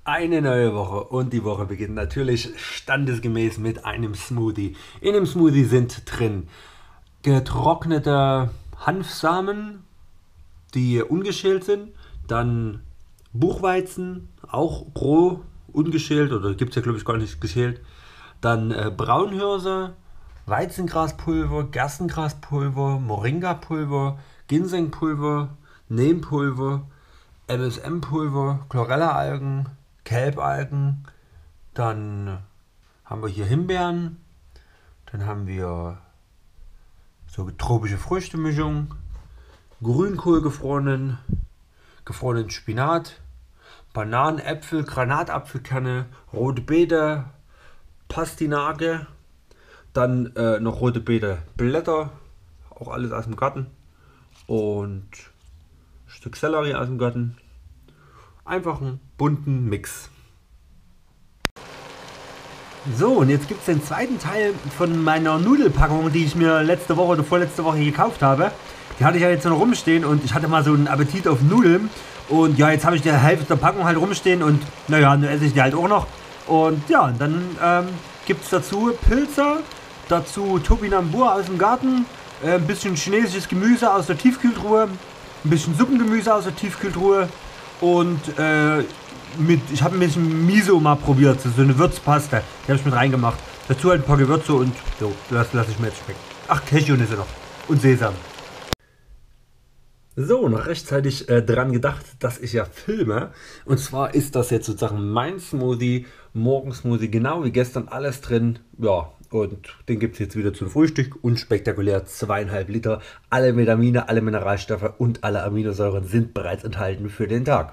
Eine neue Woche und die Woche beginnt natürlich standesgemäß mit einem Smoothie. In dem Smoothie sind drin getrocknete Hanfsamen, die ungeschält sind, dann Buchweizen, auch roh, ungeschält oder gibt es ja glaube ich gar nicht geschält, dann Braunhirse, Weizengraspulver, Gerstengraspulver, Moringapulver, Ginsengpulver, Nehmpulver, MSM-Pulver, Chlorella-Algen, Kelbalgen, dann haben wir hier Himbeeren, dann haben wir so tropische Früchtemischung, Grünkohl gefrorenen Spinat, Bananen, Äpfel, Granatapfelkerne, rote Beete, Pastinake, dann noch rote Beete Blätter, auch alles aus dem Garten und ein Stück Sellerie aus dem Garten. Einfach einen bunten Mix. So, und jetzt gibt es den zweiten Teil von meiner Nudelpackung, die ich mir letzte Woche oder vorletzte Woche gekauft habe. Die hatte ich ja jetzt noch rumstehen und ich hatte mal so einen Appetit auf Nudeln. Und ja, jetzt habe ich die Hälfte der Packung halt rumstehen und naja, nun esse ich die halt auch noch. Und ja, dann gibt es dazu Pilze, dazu Topinambur aus dem Garten, ein bisschen chinesisches Gemüse aus der Tiefkühltruhe, ein bisschen Suppengemüse aus der Tiefkühltruhe und ich habe ein bisschen Miso mal probiert, so eine Würzpaste, die habe ich mit reingemacht. Dazu halt ein paar Gewürze und so, das lasse ich mir jetzt schmecken. Ach, Cashewnüsse noch und Sesam. So, noch rechtzeitig dran gedacht, dass ich ja filme. Und zwar ist das jetzt sozusagen mein Smoothie, Morgensmoothie, genau wie gestern, alles drin. Ja, und den gibt es jetzt wieder zum Frühstück. Unspektakulär, 2,5 Liter. Alle Vitamine, alle Mineralstoffe und alle Aminosäuren sind bereits enthalten für den Tag.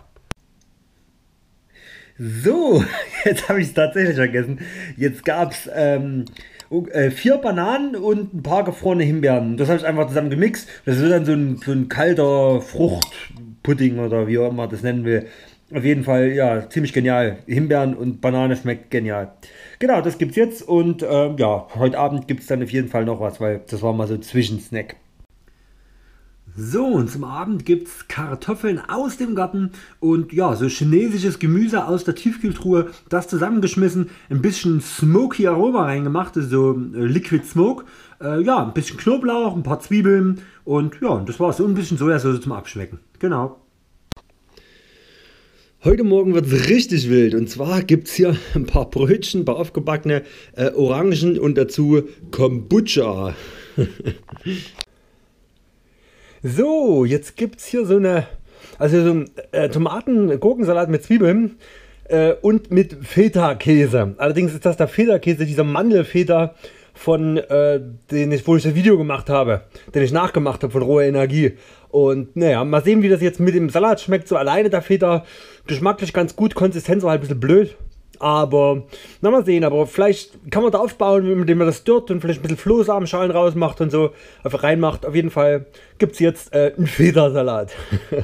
So, jetzt habe ich es tatsächlich vergessen. Jetzt gab es 4 Bananen und ein paar gefrorene Himbeeren. Das habe ich einfach zusammen gemixt. Das wird dann so ein kalter Fruchtpudding oder wie auch immer man das nennen will. Auf jeden Fall, ja, ziemlich genial. Himbeeren und Banane schmeckt genial. Genau, das gibt's jetzt und ja, heute Abend gibt es dann auf jeden Fall noch was, weil das war mal so ein Zwischensnack. So, und zum Abend gibt es Kartoffeln aus dem Garten und ja, so chinesisches Gemüse aus der Tiefkühltruhe, das zusammengeschmissen, ein bisschen smoky Aroma reingemacht, so Liquid Smoke, ja, ein bisschen Knoblauch, ein paar Zwiebeln und ja, das war's, so ein bisschen Sojasauce zum Abschmecken, genau. Heute Morgen wird es richtig wild und zwar gibt es hier ein paar Brötchen, ein paar aufgebackene Orangen und dazu Kombucha. So, jetzt gibt es hier so einen Tomaten-Gurkensalat mit Zwiebeln und mit Feta-Käse. Allerdings ist das der Feta-Käse, dieser Mandelfeta, wo ich das Video gemacht habe, den ich nachgemacht habe von Rohe Energie. Und naja, mal sehen, wie das jetzt mit dem Salat schmeckt. So alleine der Feta, geschmacklich ganz gut, Konsistenz war halt ein bisschen blöd. Aber, na mal sehen, aber vielleicht kann man da aufbauen, indem man das dürrt und vielleicht ein bisschen Flohsamenschalen rausmacht und so einfach reinmacht. Auf jeden Fall gibt es jetzt einen Feta-Salat.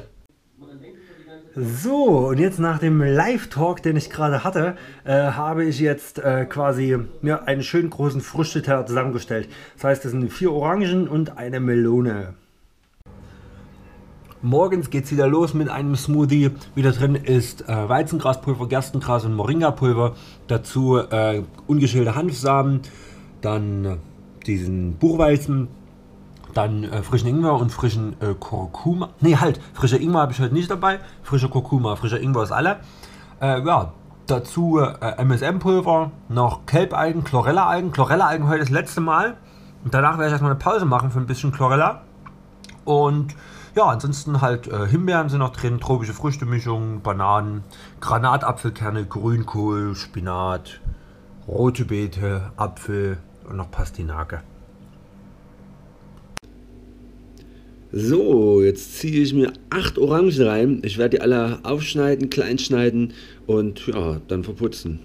So, und jetzt nach dem Live-Talk, den ich gerade hatte, habe ich jetzt quasi einen schönen großen Früchteteller zusammengestellt. Das heißt, das sind 4 Orangen und eine Melone. Morgens geht es wieder los mit einem Smoothie. Wieder drin ist Weizengraspulver, Gerstengras und Moringapulver. Dazu ungeschälte Hanfsamen, dann diesen Buchweizen, dann frischen Ingwer und frischen Kurkuma. Ne, halt, frischer Ingwer habe ich heute nicht dabei. Frischer Kurkuma, frischer Ingwer ist alle. Ja, dazu MSM-Pulver, noch Kelbalgen, Chlorella-Algen. Chlorella-Algen heute das letzte Mal. Und danach werde ich erstmal eine Pause machen für ein bisschen Chlorella. Und ja, ansonsten halt Himbeeren sind noch drin, tropische Früchtemischung, Bananen, Granatapfelkerne, Grünkohl, Spinat, rote Beete, Apfel und noch Pastinake. So, jetzt ziehe ich mir 8 Orangen rein. Ich werde die alle aufschneiden, klein schneiden und ja, dann verputzen.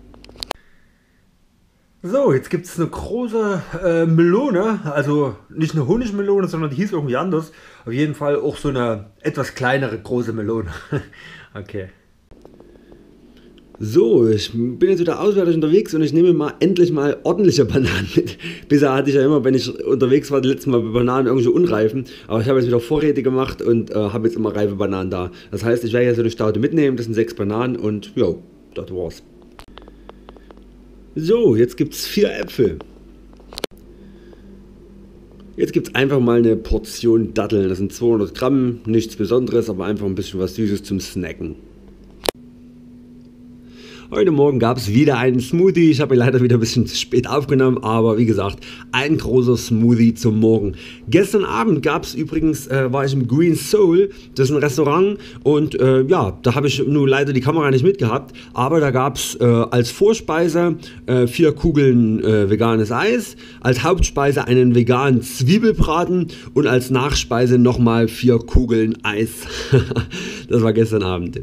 So, jetzt gibt es eine große Melone, also nicht eine Honigmelone, sondern die hieß irgendwie anders. Auf jeden Fall auch so eine etwas kleinere große Melone. Okay. So, ich bin jetzt wieder auswärtig unterwegs und ich nehme mal endlich mal ordentliche Bananen mit. Bisher hatte ich ja immer, wenn ich unterwegs war, die letzten Mal Bananen irgendwo unreifen. Aber ich habe jetzt wieder Vorräte gemacht und habe jetzt immer reife Bananen da. Das heißt, ich werde jetzt so eine Staude mitnehmen. Das sind 6 Bananen und ja, das war's. So, jetzt gibt es 4 Äpfel. Jetzt gibt es einfach mal eine Portion Datteln. Das sind 200 Gramm, nichts Besonderes, aber einfach ein bisschen was Süßes zum Snacken. Heute Morgen gab es wieder einen Smoothie. Ich habe ihn leider wieder ein bisschen zu spät aufgenommen, aber wie gesagt, ein großer Smoothie zum Morgen. Gestern Abend gab es übrigens, war ich im Green Soul, das ist ein Restaurant und ja, da habe ich nur leider die Kamera nicht mitgehabt, aber da gab es als Vorspeise 4 Kugeln veganes Eis, als Hauptspeise einen veganen Zwiebelbraten und als Nachspeise nochmal 4 Kugeln Eis. Das war gestern Abend.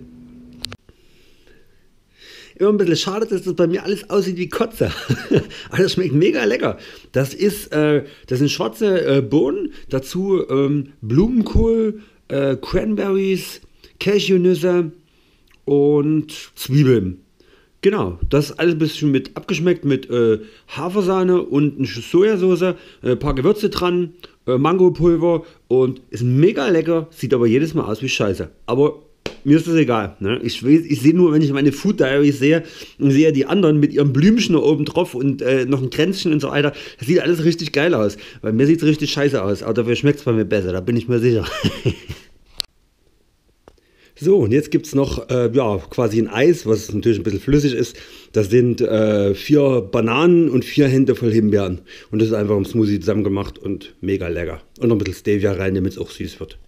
Immer ein bisschen schade, dass das bei mir alles aussieht wie Kotze. Aber das schmeckt mega lecker. Das sind schwarze Bohnen, dazu Blumenkohl, Cranberries, Cashewnüsse und Zwiebeln. Genau, das ist alles ein bisschen mit abgeschmeckt mit Hafersahne und Sojasauce, ein paar Gewürze dran, Mangopulver und ist mega lecker, sieht aber jedes Mal aus wie Scheiße. Aber mir ist das egal. Ne? Ich sehe nur, wenn ich meine Food Diaries sehe und sehe die anderen mit ihrem Blümchen da oben drauf und noch ein Kränzchen und so weiter. Das sieht alles richtig geil aus. Bei mir sieht es richtig scheiße aus. Aber dafür schmeckt es bei mir besser, da bin ich mir sicher. So, und jetzt gibt es noch ja, quasi ein Eis, was natürlich ein bisschen flüssig ist. Das sind 4 Bananen und 4 Hände voll Himbeeren. Und das ist einfach im Smoothie zusammen gemacht und mega lecker. Und noch ein bisschen Stevia rein, damit es auch süß wird.